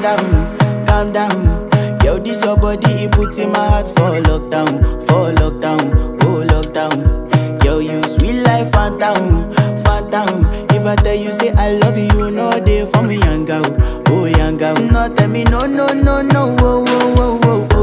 calm down. Yo, this your body, it puts in my heart for lockdown, oh lockdown. Yo, you sweet life, phantom, phantom. If I tell you say I love you, you know they for me young girl, oh young girl. No tell me no, no, no, no, oh, oh, oh, oh.